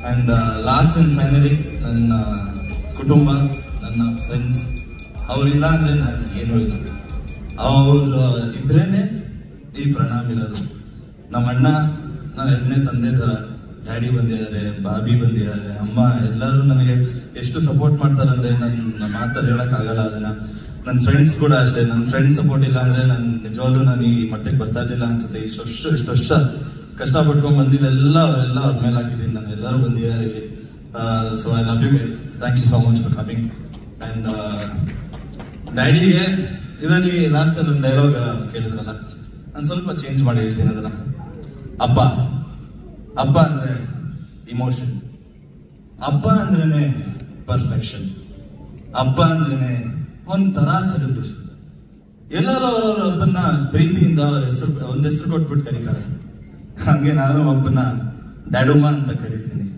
And last and finally ನನ್ನ ಕುಟುಂಬ, ನನ್ನ ಫ್ರೆಂಡ್ಸ್. ಅವ್ರಿಲ್ಲ ಅಂದ್ರೆ ನಾನು ಏನೂ ಇಲ್ಲ. ಅವ್ರು ಇದ್ರೇನೆ ಈ ಪ್ರಣಾಮ್ ಇರೋದು. ನಮ್ಮ ಅಣ್ಣ ನನ್ನ ಎರಡನೇ ತಂದೆ ಥರ. ಡ್ಯಾಡಿ ಬಂದಿದ್ದಾರೆ, ಬಾಬಿ ಬಂದಿದ್ದಾರೆ, ಅಮ್ಮ ಎಲ್ಲರೂ ನನಗೆ ಎಷ್ಟು ಸಪೋರ್ಟ್ ಮಾಡ್ತಾರೆ ಅಂದ್ರೆ ನನ್ನ ಮಾತಲ್ಲಿ ಹೇಳೋಕ್ಕಾಗಲ್ಲ ಅದನ್ನ. ನನ್ನ ಫ್ರೆಂಡ್ಸ್ ಕೂಡ ಅಷ್ಟೇ. ನನ್ನ ಫ್ರೆಂಡ್ಸ್ ಸಪೋರ್ಟ್ ಇಲ್ಲ ಅಂದ್ರೆ ನಾನು ನಿಜವಾಗ್ಲೂ ನಾನು ಈ ಮಟ್ಟಕ್ಕೆ ಬರ್ತಾ ಇರಲಿಲ್ಲ ಅನ್ಸುತ್ತೆ. ಇಷ್ಟು ವರ್ಷ ಕಷ್ಟಪಟ್ಕೊಂಡು ಬಂದಿದ್ದೆಲ್ಲ ಅವರೆಲ್ಲ ಅವ್ರ ಮೇಲೆ ಹಾಕಿದ್ದೀನಿ. ನಾನು ಎಲ್ಲರೂ ಬಂದಿದ್ದಾರೆ ಇಲ್ಲಿ. So I love you guys. Thank you so much for coming. And ಡ್ಯಾಡಿಗೆ ಇದರಲ್ಲಿ ಲಾಸ್ಟ್ ಅಲ್ಲಿ ಒಂದು ಡೈಲಾಗ್ ಕೇಳಿದ್ರಲ್ಲ, ನಾನು ಸ್ವಲ್ಪ ಚೇಂಜ್ ಮಾಡಿ ಹೇಳ್ತೀನಿ ಅದನ್ನ. ಅಪ್ಪ ಅಪ್ಪ ಅಂದ್ರೆ ಇಮೋಷನ್, ಅಪ್ಪ ಅಂದ್ರೇನೆ ಪರ್ಫೆಕ್ಷನ್, ಅಪ್ಪ ಅಂದ್ರೇನೆ ಒಂಥರ ಸೆಲೆಬ್ರೇಷನ್. ಎಲ್ಲರೂ ಅವರವ್ರ ಅಪ್ಪನ ಪ್ರೀತಿಯಿಂದ ಅವ್ರ ಒಂದ್ ಹೆಸರು ಕೊಟ್ಬಿಟ್ಟು ಕರೀತಾರೆ. ಹಂಗೆ ನಾನು ಅಪ್ಪನ ಡ್ಯಾಡುಮ್ಮ ಅಂತ ಕರಿತೀನಿ.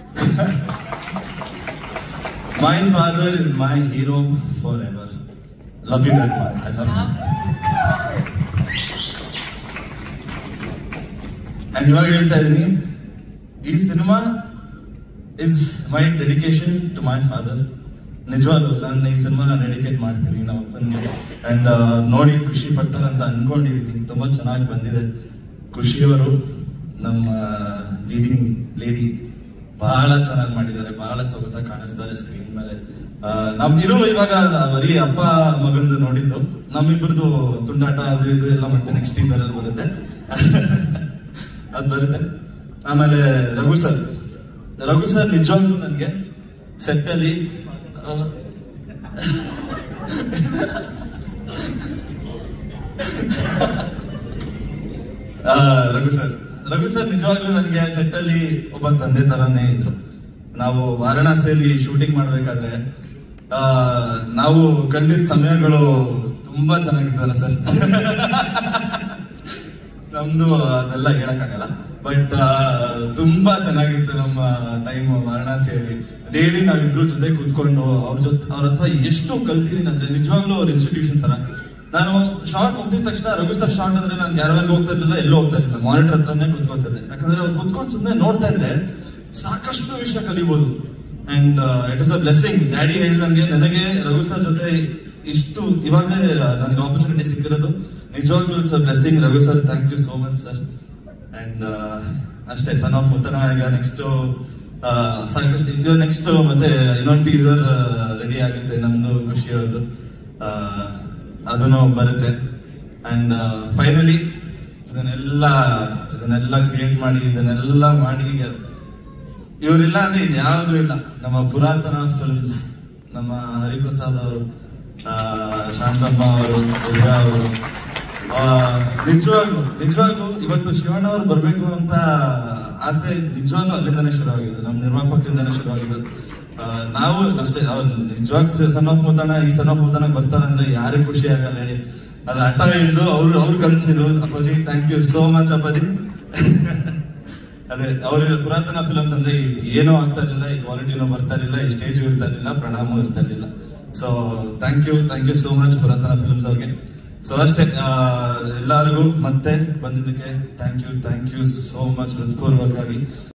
My father is my hero forever. Love you dad. I love you. And ಇವಾಗ ಹೇಳ್ತಾ ಇದೀನಿ, ಈ cinema is my dedication to my father. ನಿಜವಾಗ್ಲೂ ನಾನು ಈ ಸಿನಿಮಾನ ಡೆಡಿಕೇಟ್ ಮಾಡ್ತೀನಿ ನಮ್ಮ ಅಪ್ಪನಿಗೆ. ಅಂಡ್ ನೋಡಿ ಖುಷಿ ಪಡ್ತಾರಂತ ಅನ್ಕೊಂಡಿದೀನಿ. ತುಂಬಾ ಚೆನ್ನಾಗಿ ಬಂದಿದೆ. ಖುಷಿಯವರು ನಮ್ಮ ಲೀಡಿಂಗ್ ಲೇಡಿ ಬಹಳ ಚೆನ್ನಾಗಿ ಮಾಡಿದ್ದಾರೆ. ಬಹಳ ಸೊಗಸಾಗಿ ಕಾಣಿಸ್ತಾರೆ ಸ್ಕ್ರೀನ್ ಮೇಲೆ. ಇದು ಇವಾಗ ಬರೀ ಅಪ್ಪ ಮಗಂದು ನೋಡಿದ್ದು. ನಮ್ಮಿಬ್ಬರದು ತುಂಟಾಟ ಅದು ಇದು ಎಲ್ಲ ಮತ್ತೆ ನೆಕ್ಸ್ಟ್ ಟೀಸರ್ ಅಲ್ಲಿ ಬರುತ್ತೆ. ಅದು ಬರುತ್ತೆ. ಆಮೇಲೆ ರಘು ಸರ್ ನಿಜವಾಗ್ಲೂ ನನಗೆ ಸೆಟ್ ಅಲ್ಲಿ ರಘು ಸರ್ ನಿಜವಾಗ್ಲೂ ನನಗೆ ಸೆಟ್ ಅಲ್ಲಿ ಒಬ್ಬ ತಂದೆ ತರಾನೇ ಇದ್ರು. ನಾವು ವಾರಣಾಸಿಯಲ್ಲಿ ಶೂಟಿಂಗ್ ಮಾಡ್ಬೇಕಾದ್ರೆ ನಾವು ಕಳೆದಿದ್ದ ಸಮಯಗಳು ತುಂಬಾ ಚೆನ್ನಾಗಿತ್ತಲ್ಲ ಸರ್. ನಮ್ದು ಅದೆಲ್ಲ ಹೇಳಕ್ಕಾಗಲ್ಲ, ಬಟ್ ತುಂಬಾ ಚೆನ್ನಾಗಿತ್ತು ನಮ್ಮ ಟೈಮ್ ವಾರಣಾಸಿಯಲ್ಲಿ. ಡೈಲಿ ನಾವಿಬ್ರು ಜೊತೆ ಕೂತ್ಕೊಂಡು ಅವ್ರ ಹತ್ರ ಎಷ್ಟು ಕಲ್ತಿದ್ದೀನಿ ಅಂದ್ರೆ ನಿಜವಾಗ್ಲೂ ಅವ್ರ ಇನ್ಸ್ಟಿಟ್ಯೂಷನ್ ತರ. ನಾನು ಶಾರ್ಟ್ ಮುಗ್ದಿದ ತಕ್ಷಣ ರಘು ಸರ್ ಶಾರ್ಟ್ ಅಂದ್ರೆ ನಾನು ಕ್ಯಾರವನ್ ಹೋಗ್ತಾ ಇರ್ಲಿಲ್ಲ, ಎಲ್ಲೂ ಹೋಗ್ತಾ ಇರ್ಲಿಲ್ಲ, ಮಾನಿಟರ್ ಹತ್ರನೇ ಕೂತ್ಕೊಳ್ತಿದ್ದೆ. ಯಾಕಂದ್ರೆ ಅವ್ರು ಕೂತ್ಕೊಂಡು ಸುಮ್ಮನೆ ನೋಡ್ತಾ ಇದ್ರೆ ಸಾಕಷ್ಟು ವಿಷಯ ಕಲಿಬಹುದು. And it is a blessing. Daddy ಹೇಳಿದಂಗೆ ನನಗೆ ರಘು ಸರ್ ಜೊತೆ ಇಷ್ಟು ಇವಾಗಲೇ ನನಗೆ ಆಪರ್ಚುನಿಟಿ ಸಿಕ್ಕಿರೋದು. ನಿಜವಾಗ್ಲೂ it's a blessing. Raghu sir, thank you so much sir. And ಅಷ್ಟೇ, ಸನ್ ಆಫ್ ಮುತ್ತನ ಈಗ ನೆಕ್ಸ್ಟ್ ಸಾಕಷ್ಟು ಇದು ನೆಕ್ಸ್ಟ್ ಮತ್ತೆ ಇನ್ನೊಂದು ಟೀಸರ್ ರೆಡಿ ಆಗುತ್ತೆ ನಮ್ದು ಖುಷಿಯವ್ರದ್ದು. ಅದನ್ನು ಬರುತ್ತೆ. ಅಂಡ್ ಫೈನಲಿ ಇದನ್ನೆಲ್ಲ ಕ್ರಿಯೇಟ್ ಮಾಡಿ ಇದನ್ನೆಲ್ಲ ಮಾಡಿ ಇವರಿಲ್ಲ ಅಂದ್ರೆ ಇದು ಯಾವುದು ಇಲ್ಲ. ನಮ್ಮ ಪುರಾತನ ಫಿಲ್ಮ್ಸ್, ನಮ್ಮ ಹರಿಪ್ರಸಾದ್ ಅವರು, ಶಾಂತಮ್ಮ ಅವರು, ದುರ್ಗಾ ಅವರು, ನಿಜವಾಗ್ಲು ಇವತ್ತು ಶಿವಣ್ಣ ಅವ್ರು ಬರ್ಬೇಕು ಅಂತ ಆಸೆ ನಿಜವಾಗ್ಲೂ ಅಲ್ಲಿಂದಾನೇ ಶುರುವಾಗಿದ್ದು, ನಮ್ಮ ನಿರ್ಮಾಪಕರಿಂದಾನೇ ಶುರುವಾಗಿದ್ದು. ನಾವು ಅಷ್ಟೇ, ಅವ್ರು ನಿಜವಾಗ ಸನ್ ಆಫ್ ಮುತ್ತಣ್ಣ ಈ ಸನ್ ಆಫ್ ಮುತ್ತಣ್ಣ ಬರ್ತಾರಂದ್ರೆ ಯಾರಿಗೂ ಖುಷಿ ಆಗಲ್ಲ ಹೇಳಿ. ಅದು ಹಠ ಹಿಡಿದು ಅವ್ರು ಕನ್ಸಿದ್ರು. ಅಪ್ಪಾಜಿ ಥ್ಯಾಂಕ್ ಯು ಸೋ ಮಚ್ ಅಪ್ಪಾಜಿ. ಅದೇ ಅವ್ರ ಪುರಾತನ ಫಿಲಮ್ಸ್ ಅಂದ್ರೆ ಏನೂ ಆಗ್ತಾ ಇರ್ಲಿಲ್ಲ, ಈ ಕ್ವಾಲಿಟಿನೂ ಬರ್ತಾ ಇರ್ಲಿಲ್ಲ, ಈ ಸ್ಟೇಜ್ ಇರ್ತಾ ಇರ್ಲಿಲ್ಲ, ಪ್ರಣಾಮೂ ಇರ್ತಾ ಇರ್ಲಿಲ್ಲ. So thank you so much Puratana films ಅವ್ರಿಗೆ. ಸೊ ಅಷ್ಟೇ, ಎಲ್ಲರಿಗೂ ಮತ್ತೆ ಬಂದಿದ್ದಕ್ಕೆ ಥ್ಯಾಂಕ್ ಯು ಸೋ ಮಚ್ ಹೃತ್ಪೂರ್ವಕವಾಗಿ.